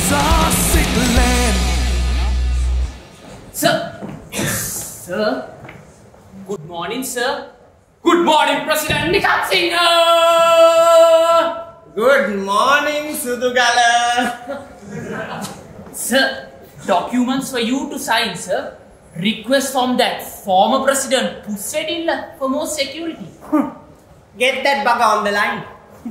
Sussex land. Sir. Good morning, sir. Good morning, President Nikhat Singh. Good morning, Sudugala. Sir, documents for you to sign, sir. Request from that former president, Pusvedilla, for more security. Get that bugger on the line.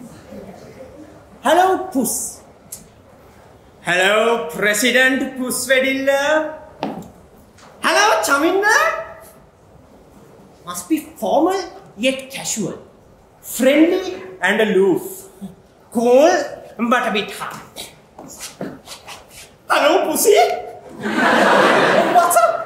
Hello, Puss. Hello, President Pusvedilla. Hello, Chaminda. Must be formal yet casual. Friendly and aloof. Cool but a bit hard. Hello, Pussy. What's up?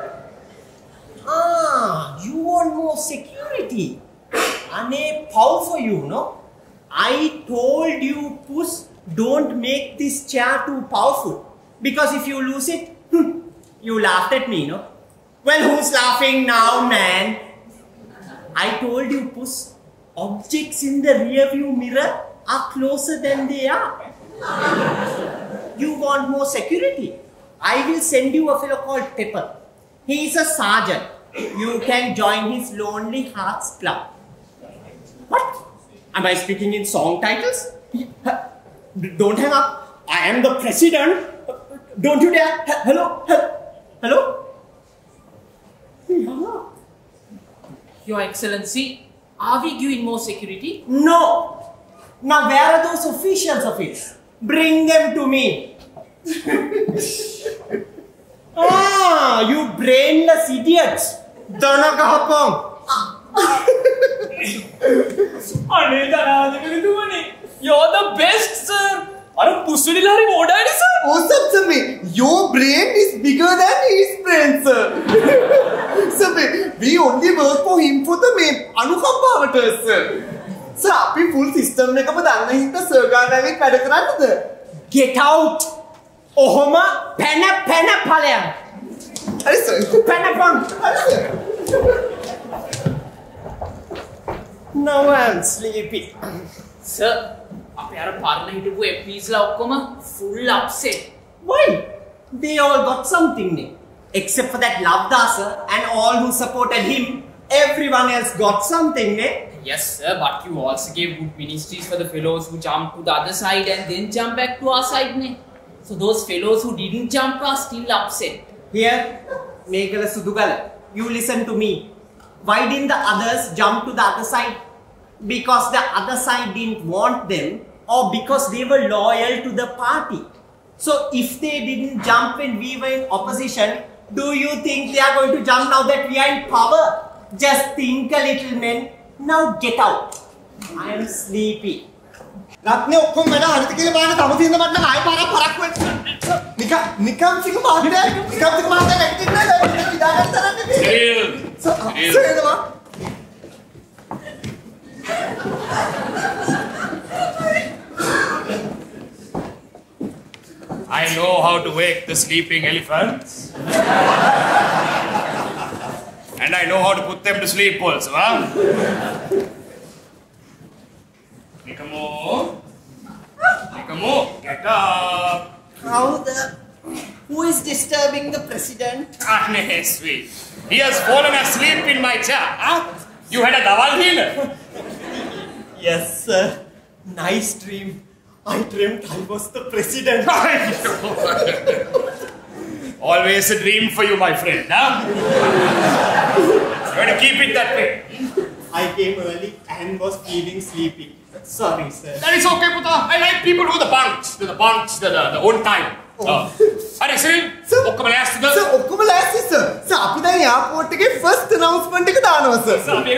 You want more security? Ane pow for you, no? I told you, Puss, don't make this chair too powerful. Because if you lose it, you laughed at me, no? Well, who's laughing now, man? I told you, Puss, objects in the rearview mirror are closer than they are. You want more security? I will send you a fellow called Pepper. He is a sergeant. You can join his Lonely Hearts Club. What? Am I speaking in song titles? Don't hang up. I am the president. Don't you dare. Hello? Hello? Yeah. Your Excellency, are we giving more security? No. Now where are those officials of his? Bring them to me. You brainless idiots. Donagahapong. You're the best, sir. What's up, sir? Your brain is bigger than his brain, sir. Sir, we only work for him for the main Anukampavata, sir. Sir, we full system ekama danna hinda sir ganawe වැඩ කරන්නද? Get out. Ohoma pena palaya. Hari sir. Pena pon. Now I'm sleepy. Sir, අපේ අර පරණ හිටපු MPs ලා ඔක්කොම full upset. Why? They all got something new. Except for that Lavda sir and all who supported him, everyone else got something new. Yes, sir, but you also gave good ministries for the fellows who jumped to the other side and then jump back to our side, ne? So those fellows who didn't jump are still upset. Here, Meghala Sudugala, you listen to me. Why didn't the others jump to the other side? Because the other side didn't want them, or because they were loyal to the party. So if they didn't jump when we were in opposition, do you think they are going to jump now that we are in power? Just think a little, men. Now get out. I am sleepy. රත්නේ ඔක්කොම වැඩ හරිද කියලා බලන්න තම තියෙන මට නම් ආයෙ පාරක් පරක් වෙන්න. නිකම් සික මහත්තයා නැගිටින්න නෑ ඉදාගන්න තරන්නේ. සේනවා. I know how to wake the sleeping elephants. And I know how to put them to sleep also, huh? Nikamo, get up. Who is disturbing the president? Ahne, sweet. He has fallen asleep in my chair, huh? You had a dawal healer. Yes, sir. Nice dream. I dreamt I was the president. Always a dream for you, my friend, huh? You're going to keep it that way. I came early and was feeling sleepy. Sorry, sir. That is okay, Puta. I like people who do the bunks, the own time. Are you saying? Sir, ඔක්කොම ලෑස්තිද? sir, ඔක්කොම ලෑස්ති, sir. Sir, අපි දැන් airport එකේ first announcement එක දානවා, sir.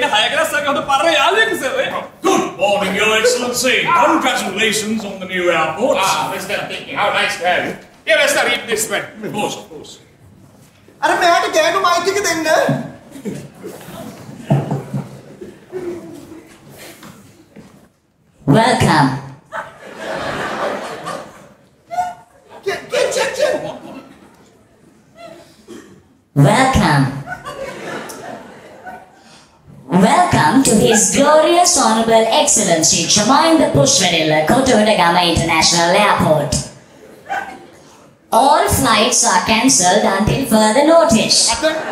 Good morning, Your Excellency. Congratulations on the new airport. Mr. Thinking, how nice to have you. Here, let's read this one. Of course. අර මෙයාට ගෑනු මයික් එක දෙන්න. Welcome. Welcome to His Glorious Honorable Excellency Chaminda Pusvedilla Kottodagama International Airport. All flights are cancelled until further notice.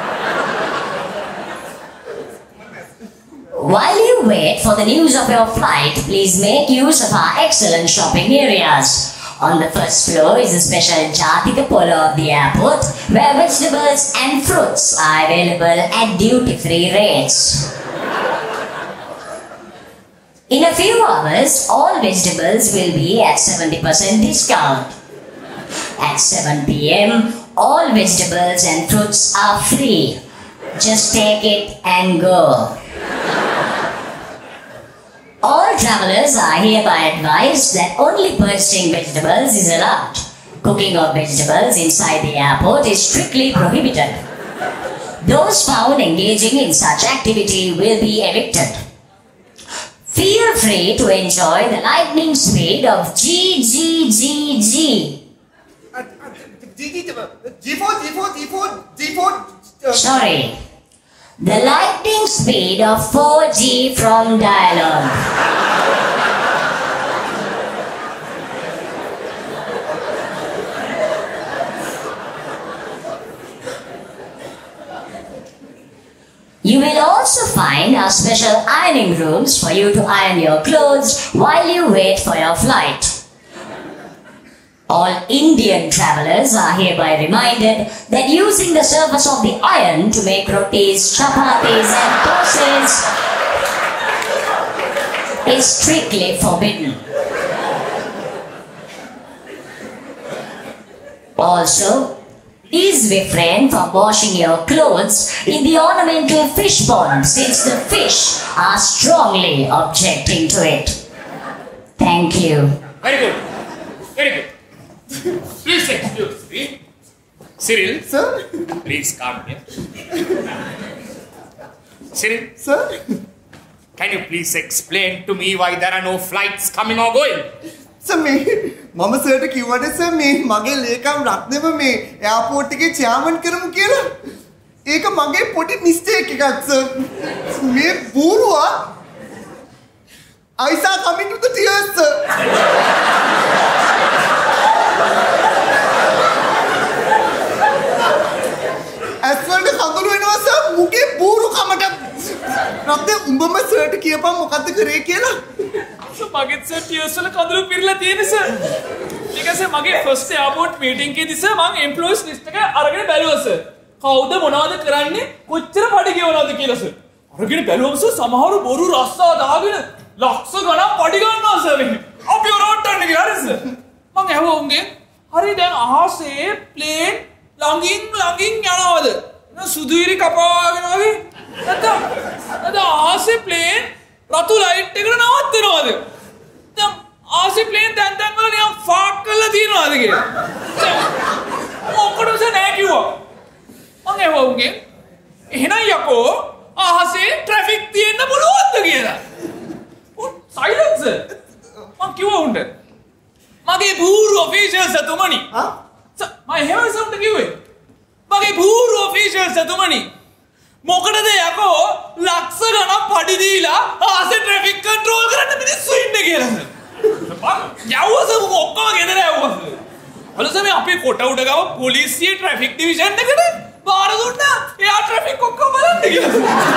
While you wait for the news of your flight, please make use of our excellent shopping areas. On the first floor is a special Jatika Polo of the airport, where vegetables and fruits are available at duty-free rates. In a few hours, all vegetables will be at 70% discount. At 7 p.m., all vegetables and fruits are free. Just take it and go. All travelers are hereby advised that only purchasing vegetables is allowed. Cooking of vegetables inside the airport is strictly prohibited. Those found engaging in such activity will be evicted. Feel free to enjoy the lightning speed of G4. Sorry. The lightning speed of 4G from Dialog. You will also find our special ironing rooms for you to iron your clothes while you wait for your flight. All Indian travelers are hereby reminded that using the surface of the iron to make rotis, chapatis and dosas is strictly forbidden. Also, please refrain from washing your clothes in the ornamental fish pond since the fish are strongly objecting to it. Thank you. Very good. Very good. Please excuse me. Cyril. Sir? Please come here. Cyril. Sir? Can you please explain to me why there are no flights coming or going? Sir, මම සර්ට කිව්වට sir මගේ ලේකම් රත්නව airport එකේ chairman කරමු කියලා. ඒක මගේ පොඩි මිස්ටේක් එකක් සර්. මේ බූරුවා I saw coming to the tears sir. ඇස්වලට කඳුළු වෙනවා සර් මුගේ බූරු කමට. රත්නේ උඹම සර්ට කියපන් මොකද්ද කරේ කියලා. මගෙත් සර් ටියර්ස් වල කඳුළු පිරලා තියෙන සර්. ඊකසේ මගේ ෆස්ට් එයාපෝට් මීටින් එකේදී සර් මම එම්ප්ලොයිස් ලිස්ට් එක අරගෙන බැලුවා සර්. කවුද මොනවද කරන්නේ කොච්චර පඩි ගෙවනවද කියලා සර්. අරගෙන බැලුවම සර් සමහරු බොරු රස්සා දාගෙන ලක්ෂ ගණන් පඩි ගන්නවා සර් මෙහෙම. අපි රොට්ටන්න ගියා හරි සර්. මම ඇහුවා උන්ගෙන් හරි දැන් අහසේ ප්ලේන් ළඟින් යනවද? සුදුයිරි කපාගෙන වගේ. නැත්නම් අහසේ ප්ලේන් රතු ලයිට් එකට නවත්තනවද? දැන් ආසි ප්ලේන් දැන් වල නිකන් ෆාක් කරලා තියනවාද කියලා. මොකටද නෑ කිව්වා. මං ඇහුවා උන්ගෙන් එහෙනම් යකෝ ආහසේ ට්‍රැෆික් තියෙන්න පුළුවන්ද කියලා. උන් සයිලන්ස්. මං කිව්වා උන්ට මගේ බූරු ඔෆිෂියල්ස් තුමනි. මම එහෙම සම්ට කිව්වේ. මගේ බූරු ඔෆිෂියල්ස් තුමනි. මොකටද යකෝ ලක්ෂ ගණන් පඩි දීලා ආසේ ට්‍රැෆික් කන්ට්‍රෝල් කරන්න මිනිස්සු ඉන්නේ කියලා. මං යවුවස ඔක්කොම ගෙදර යවුවස. අලුතෙන් අපි කොට උඩ ගාව පොලිසිය ට්‍රැෆික් ඩිවිෂන් එකට බාර දුන්නා. එයා ට්‍රැෆික් ඔක්කොම බලන්න කියලා.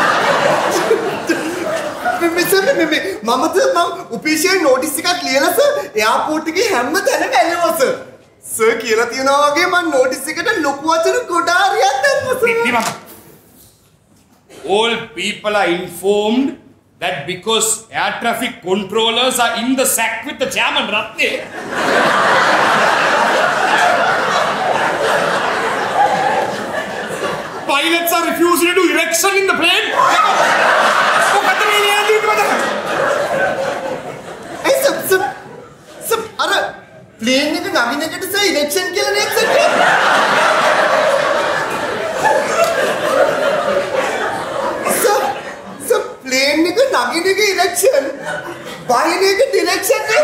මම ඔෆිෂියල් නෝටිස් එකක් ලියලා සර් එයාපෝට් එකේ හැම තැනම ඇලුවා සර්. සර් කියලා තියනවා වගේ මම නෝටිස් එකට ලොකු වචන ගොඩාරියක් දැම්මා sir. All people are informed that because air traffic controllers are in the sack with the chairman Ratne. Pilots are refusing to do erection in the plane. Hey, sir, अरे plane එක නගින එකට sir election කියලා නේද sir? Plane ने को नागिने के election बाहिने के direction ने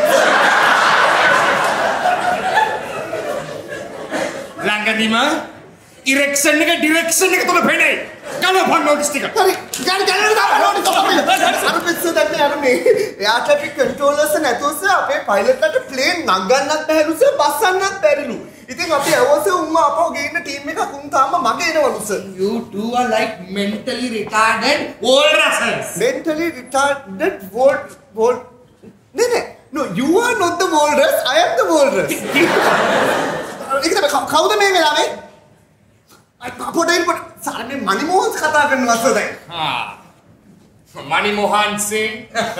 लंगदीमा इरेक्शन ने का डायरेक्शन ने का तो भेड़े कलो फन नोटिस टिका अरे गाड़ी दा नोटिस अरे पिस्से दन्ने अरे मे एयर ट्रैफिक कंट्रोलर्स ने तो से අපේ පයිලට්ලට ප්ලේන් නගන්නත් බැහැලු සර් බස්සන්නත් බැරිලු ඉතින් අපි ඇවෝස උම්ම අපව ගේන්න ටීම් එකක් උන් තාම මගේ එනවලු sir. You two are like mentally retarded walruses. Mentally retarded wall. No, you are not the walrus. I am the walrus. ඒක තමයි කවුද මේ වෙලාවේ? පොඩ්ඩක් සාර මේ මනිමෝහන් කතා කරනවා සර් දැන්. Manimohan Singh.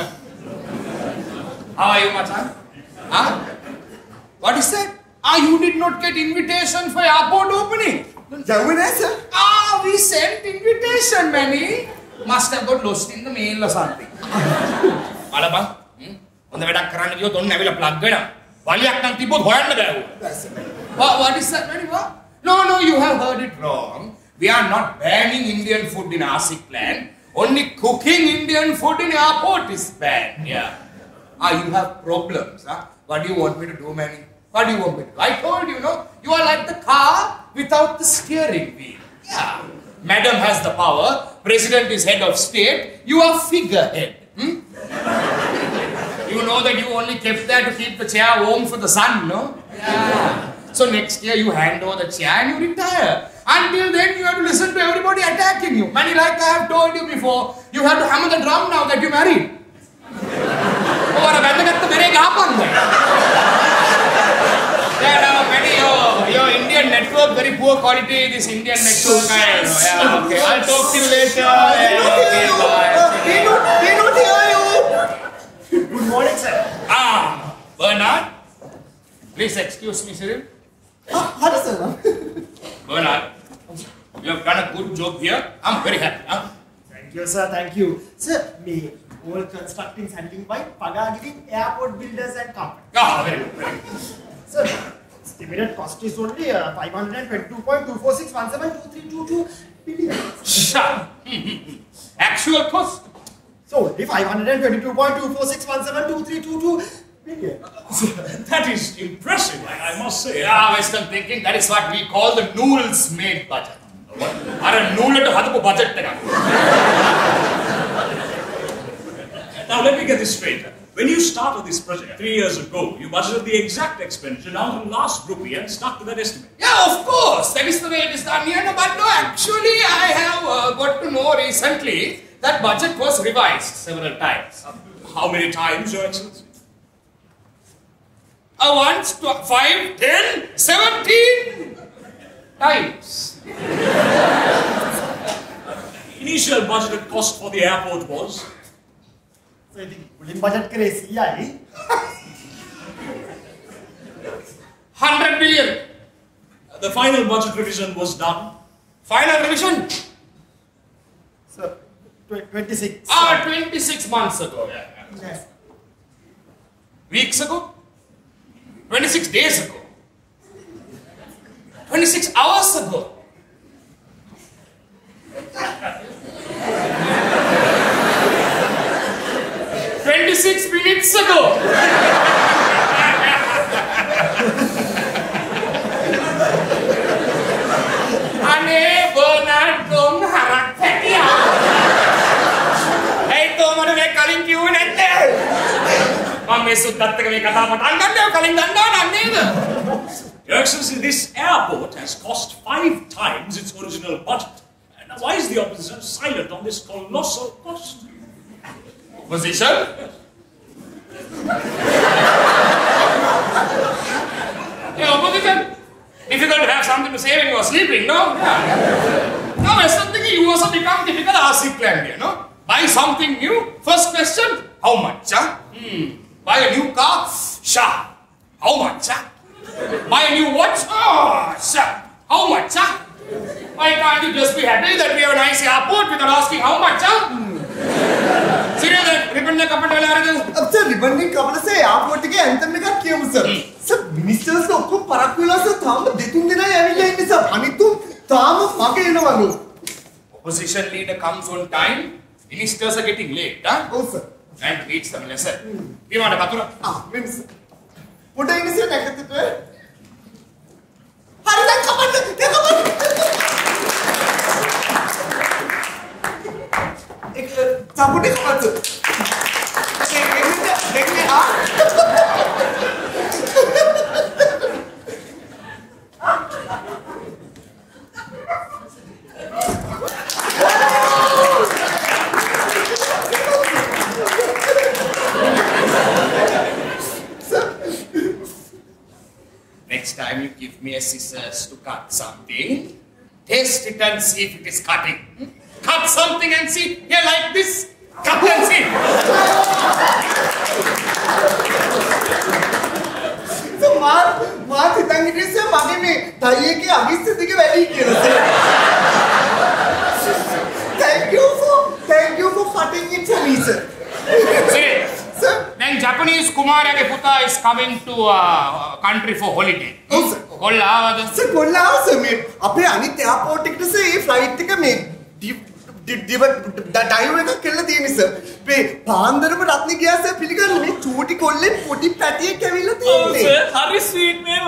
How are you, Machan? Huh? What is that? You did not get invitation for airport opening. යවුවේ නෑ sir. We sent invitation, Manny. Must have got lost in the mail or something. Alaba, හොඳ වැඩක් කරන්න ගියොත් ඔන්න ඇවිල්ලා plug වෙනවා. වලියක් නම් තිබ්බොත් හොයන්න බෑ. What is that, Manny? What? No, you have heard it wrong. We are not banning Indian food in ASIC plan. Only cooking Indian food in airport is banned. Yeah. You have problems, huh? What do you want me to do, Manny? What do you want me to do? I told you, no? You are like the car without the steering wheel. Yeah. Madam has the power. President is head of state. You are figurehead. You know that you only kept there to keep the chair warm for the sun, no? Yeah. So next year you hand over the chair and you retire. Until then you have to listen to everybody attacking you. Manny, like I have told you before, you have to hammer the drum now that you're married. Manny, your Indian network, very poor quality, this Indian network. Yeah, okay. I'll talk to you later. Okay, bye. We don't hear you. Good morning, sir. Bernard, please excuse me, Cyril. හරි sir. Bernard, you have done a good job here. I'm very happy. Thank you, sir. Thank you. Sir, me all constructing handling by Pagagiri Airport Builders and Company. Very good, very good. Sir, estimated cost is only 522.246172322 billion. Actual cost? So only 522.246172322 billion. That is impressive, I must say. Yeah, Western thinking, that is what we call the noodles made budget. Noodle to budget. Now let me get this straight. When you started this project 3 years ago, you budgeted the exact expenditure down to the last rupee and stuck to that estimate. Yeah, of course. That is the way it is done here. No, but no, actually I have got to know recently that budget was revised several times. How many times, Your Excellency? Once, 5, 10, 17 times. Initial budgeted cost for the airport was? So I think pulling budget crazy, yeah. 100 billion. The final budget revision was done. Final revision? So 26. 26 months ago. Yes. Weeks ago? 26 days ago? 26 hours ago? 26 minutes ago? Ane Bernard dong harak petia. Hey to mana me kalin kiyu nette? Mama me suddat එක මේ කතාව පටන් ගන්නව කලින් දන්නව නේද? Your Excellency, this airport has cost 5 times its original budget. Now, why is the opposition silent on this colossal cost? Opposition? Yeah, opposition. Difficult to have something to say when you are sleeping, no? Yeah. Now, there's something you also become typical ASIC plan here, no? Buy something new. First question, how much? Buy a new car? Sure. How much? Buy a new watch? Oh, sure. How much? Why can't you just be happy that we have a nice airport without asking how much? Seriously, ribbon ne kapata wala arada. अब sir ribbon ने कपड़ा से airport के anthem में का क्यों sir? Sir ministers लोग को पराकुला से थाम देतुन देना यानी ये सर अनित तुम थाम माके ये ना वालो. Opposition leader comes on time. Ministers are getting late, huh? Oh sir. And teach them lesson. We want a katura. Minister. What are you saying? I can't do it. Hurry, come on, come on. एक चापुटी खात. देखने next time you give me a scissors to cut something, test it and see if it is cutting. Cut something and see. Here, like this. Cut and see. So, Mark, thank you, sir. Mage me, thaiye ke agisthiti ke valley kiyala, sir. Thank you for cutting it for me, sir. Sir, then Japanese Kumara ke puta is coming to country for holiday. Oh, sir. Kolla avada. Sir, kolla avada, sir. Me, ape anith airport eකට sir, e flight එක me dive එකක් කරලා තියෙන්නේ sir. මේ පාන්දරම රත්නි ගියා sir පිළිගන්න මේ චූටි කොල්ලේ පොඩි පැටියෙක් ඇවිල්ලා තියෙන්නේ. ඔව් sir, හරි sweet මේව.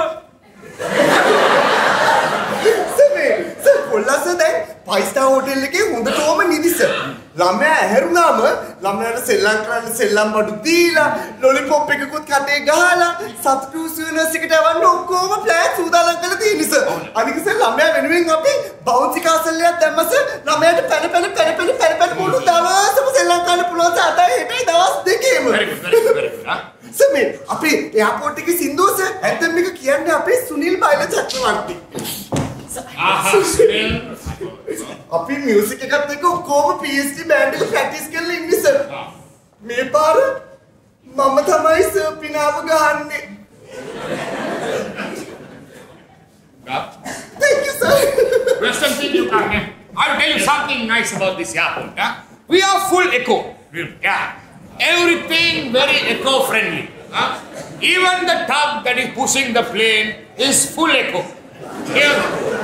Sir, කොල්ලා sir දැන් 5 star hotel එකේ හොඳටම නිදි sir. ළමයා ඇහැරුණාම ළමයාට සෙල්ලම් කරන්න සෙල්ලම් බඩු දීලා ලොලිපොප් එකකුත් කටේ ගහලා සතුටු සුවනස් එකට යවන්න ඔක්කොම ප්ලෑන් සූදානම් කරලා තියෙන්නේ sir. අනික sir ළමයා වෙනුවෙන් අපි බවුන්සි කාසල් එකක් දැම්ම sir. ළමයාට පැන බොඩු දවසම සෙල්ලම් කරන්න පුළුවන් sir. අතයි හෙටයි දවස් දෙකේම. Very good. Sir, මේ අපේ එයාපෝට් එකේ සින්දුව sir ඇත්තම එක කියන්නේ අපේ සුනිල් බයිල චක්‍රවර්ති. අපි මියුසික් එකත් එක්ක ඔක්කොම PhD බෑන්ඩ් එක ප්‍රැක්ටිස් කරලා ඉන්නේ sir. මේ පාර මම තමයි sir පිනාව ගහන්නේ. Thank you sir. Rest and think you come here. I'll tell you something nice about this airport. We are full eco. Yeah. Everything very eco-friendly. Even the tug that is pushing the plane is full eco. Here.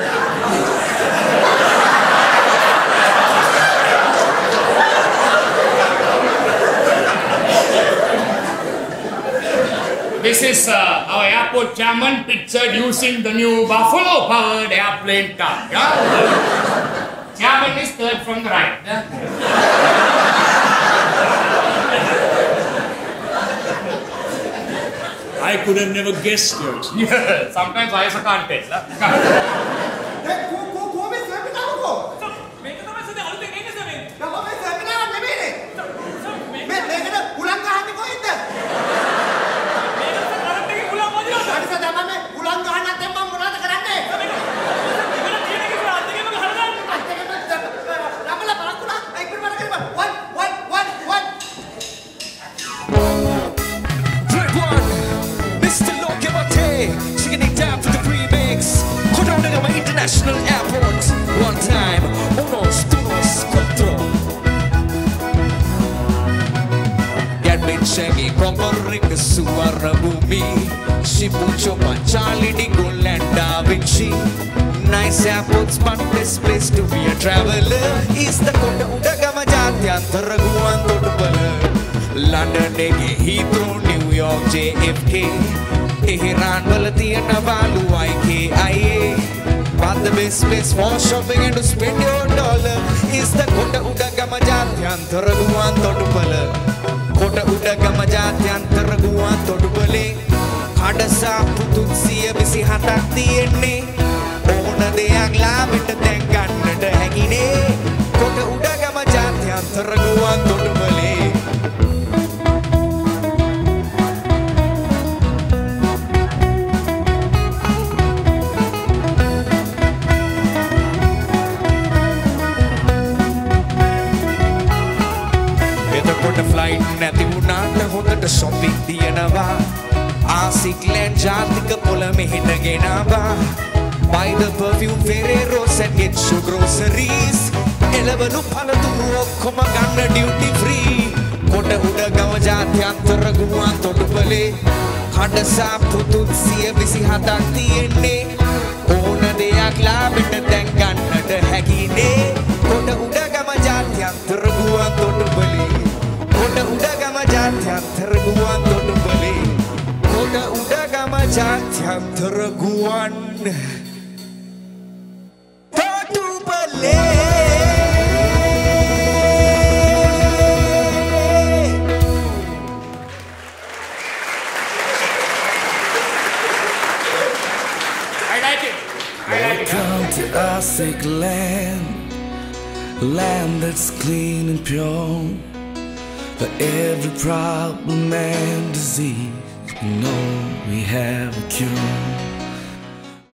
This is our airport chairman pictured using the new Buffalo-powered airplane tug. Chairman is third from the right. I could have never guessed it. Yeah, sometimes I also can't tell. International Airport. One time, unos, dos, cuatro. Gadbinchagi, Conquering Suvarna Bhumi, Shibucho, Panchali, Goland, Da Vinci. Nice airports, but this place to be a traveler is the Kota Udagama Jatyantara Guan Totupala. London, Heathrow, New York, JFK. Tehran, Valatiana, Valu, IKIA. But the best place for shopping and to spend your dollar is the Kota Udagama Jatyantara Guan Totupala. Kota Udagama Jatyantara Guan Totupale. Kadasa Pututsia Bisi Hatak Tiene. Ona deyak labita tengannata hakine. Kota Udagama Jatyantara Guan Totupale. Flight නැති වුණාට හොඳට shopping තියනවා ආසික්ලෑන්ඩ් ජාතික පොළ මෙහෙට ගෙනාවා buy the perfume Ferreros and get your groceries එළවලු පළතුරු ඔක්කොම ගන්න duty free කොට උඩගම ජාත්‍යන්තර ගුවන් තොටුපළේ කඩසාප්පු 327ක් තියෙන්නේ ඕන දෙයක් ලාභෙට දැන් ගන්නට හැකිනේ කොට උඩගම ජාත්‍යන්තර ගුවන් තොටුපළේ Kota Udagama Jatyantara Guan Totupale. Kota Udagama Jatyantara Guan Totupale. I like it. Welcome to Asik land, land that's clean and pure. For every problem and disease, we know we have a cure.